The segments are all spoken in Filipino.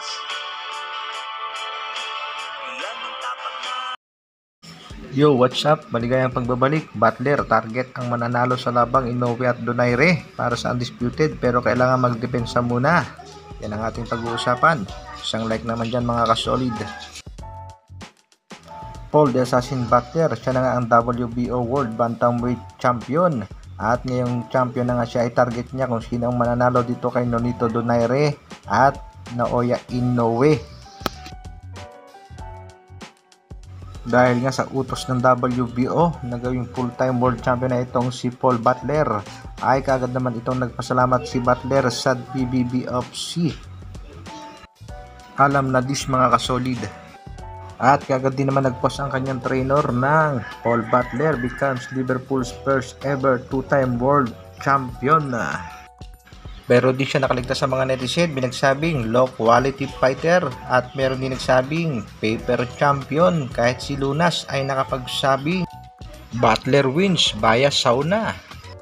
Yo, what's up? Maligayang pagbabalik. Butler, target ang mananalo sa labang Inoue at Donaire para sa undisputed pero kailangan magdepensa muna. Yan ang ating pag-uusapan. Isang like naman dyan mga kasolid. Paul the Assassin Butler, siya na nga ang WBO World Bantamweight Champion. At ngayong champion na nga siya ay target niya kung sino ang mananalo dito kay Nonito Donaire at Naoya Inoue. Dahil nga sa utos ng WBO na gawing full-time world champion na itong si Paul Butler, ay kagad naman itong nagpasalamat si Butler sa BBBFC. Alam na this mga kasolid. At kagad din naman nagpost ang kanyang trainer ng Paul Butler becomes Liverpool's first ever two-time world champion. Pero di siya nakaligtas sa mga netizen, binagsabing low quality fighter at meron din nagsabing paper champion, kahit si Lunas ay nakapagsabi Butler wins via sauna.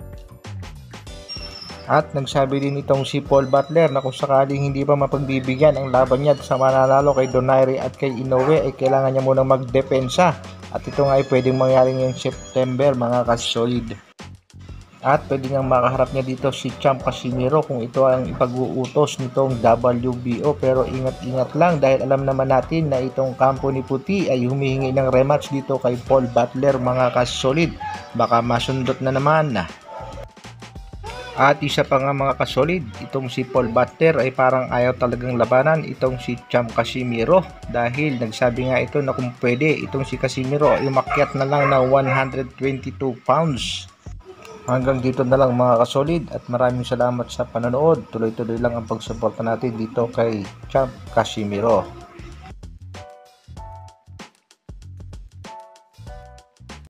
At nagsabi din itong si Paul Butler na kung sakaling hindi pa mapagbibigyan ang laban niya sa mananalo kay Donaire at kay Inoue ay kailangan niya munang magdepensa, at ito nga ay pwedeng mangyari ngayong September mga kasolid. At pwede niyang makaharap niya dito si Champ Casimiro kung ito ang ipag-uutos nitong WBO. Pero ingat-ingat lang dahil alam naman natin na itong kampo ni Puti ay humihingi ng rematch dito kay Paul Butler mga kasolid. Baka masundot na naman. At isa pa nga mga kasolid, itong si Paul Butler ay parang ayaw talagang labanan itong si Champ Casimiro, dahil nagsabi nga ito na kung pwede itong si Casimiro ay umakyat na lang ng 122 pounds. Hanggang dito na lang mga kasolid, at maraming salamat sa panonood. Tuloy-tuloy lang ang pagsuporta natin dito kay Champ Casimiro.